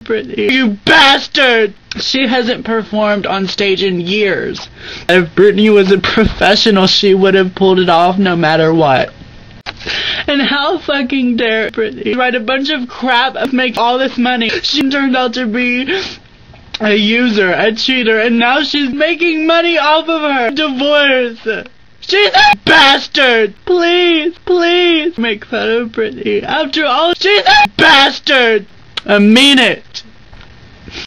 Britney. You bastard! She hasn't performed on stage in years. If Britney was a professional, she would have pulled it off no matter what. And how fucking dare Britney write a bunch of crap and make all this money? She turned out to be a user, a cheater, and now she's making money off of her divorce. She's a bastard! Please, please make fun of Britney. After all, she's a bastard! I mean it!